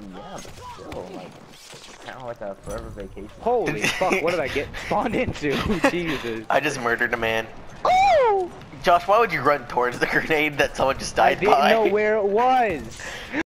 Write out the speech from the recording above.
yeah, but still, like, kind of like a forever vacation. Holy fuck, what did I get spawned into? Jesus. I just murdered a man. Oh! Josh, why would you run towards the grenade that someone just died by? I didn't know where it was.